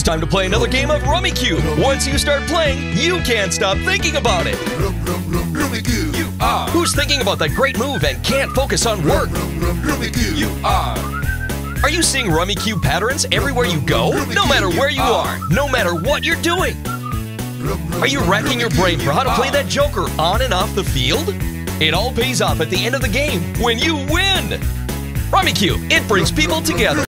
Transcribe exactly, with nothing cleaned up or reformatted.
time to play another game of Rummikub. Once you start playing, you can't stop thinking about it. Rum, rum, rum, Rummikub. You are. Who's thinking about that great move and can't focus on work? Rum, rum, Rummikub. You are. Are you seeing Rummikub patterns everywhere you go? No matter where you are, no matter what you're doing. Are you racking your brain for how to play that joker on and off the field? It all pays off at the end of the game when you win. Rummikub, it brings people together.